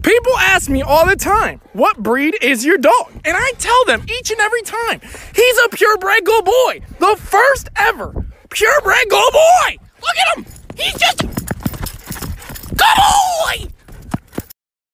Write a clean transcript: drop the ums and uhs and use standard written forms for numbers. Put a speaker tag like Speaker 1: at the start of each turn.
Speaker 1: People ask me all the time, what breed is your dog? And I tell them each and every time, he's a purebred good boy. The first ever purebred good boy. Look at him. He's just